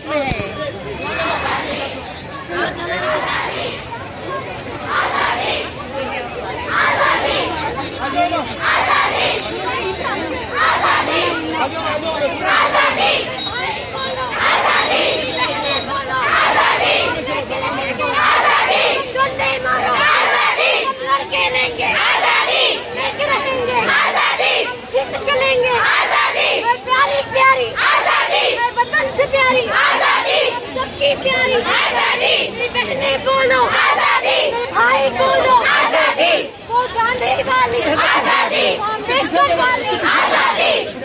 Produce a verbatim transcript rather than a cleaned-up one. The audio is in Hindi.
बीच में है। प्यारी प्यारी आजादी, वतन से प्यारी आजादी, सबकी प्यारी आजादी, बहने बोलो आजादी, भाई बोलो आजादी, वो गांधी वाली आजादी, अम्बेडकर वाली आजादी।